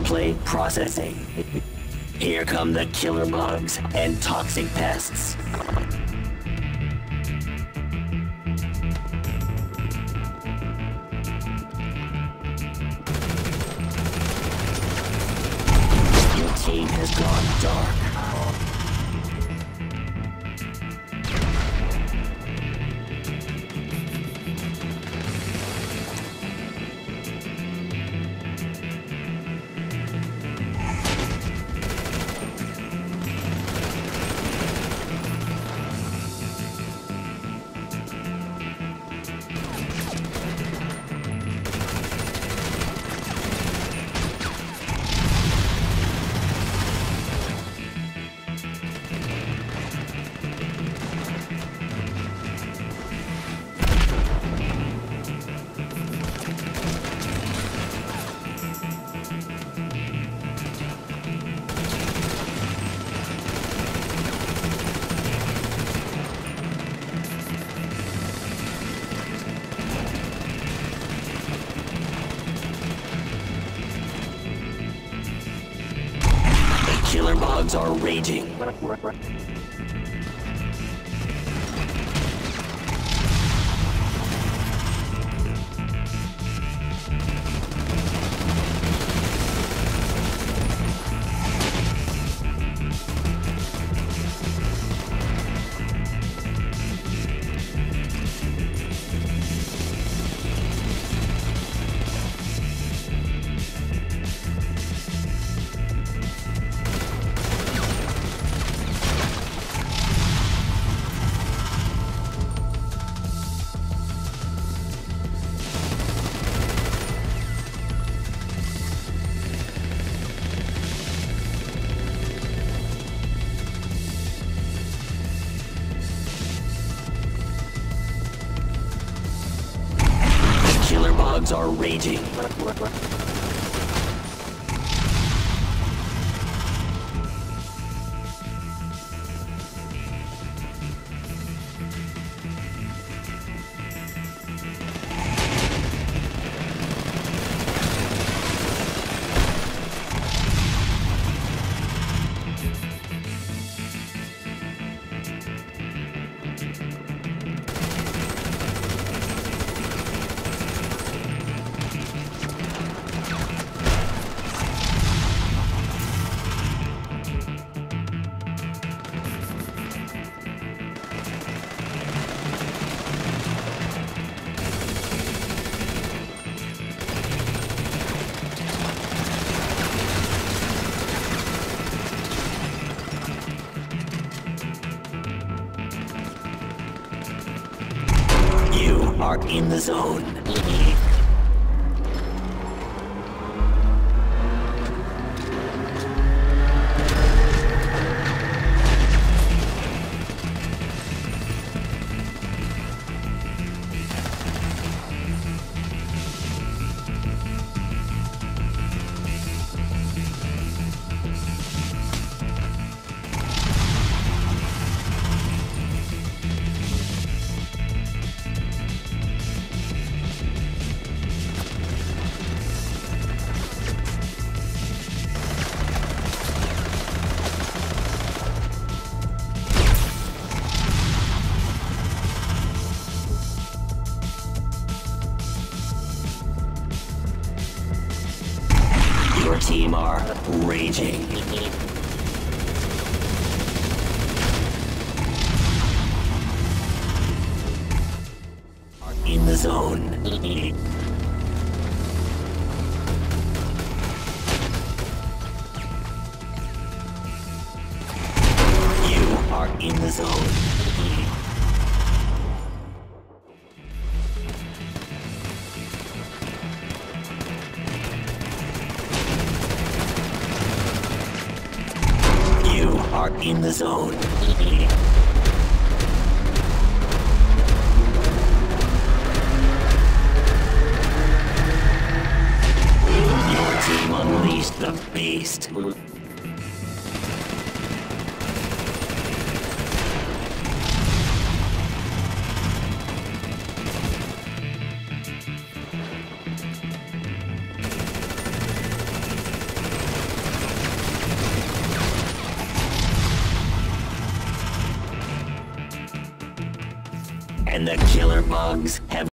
plate processing. Here come the killer bugs and toxic pests. Your team has gone dark. Killer bugs are raging. Killer bugs are raging. You are in the zone. Your team are raging. In the zone. You are in the zone. Are in the zone. Your team unleashed the beast. And the killer bugs have